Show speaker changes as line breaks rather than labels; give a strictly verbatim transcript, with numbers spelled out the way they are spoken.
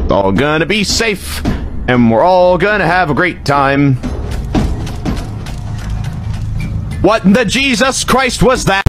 It's all gonna be safe, and we're all gonna have a great time. What in the Jesus Christ was that?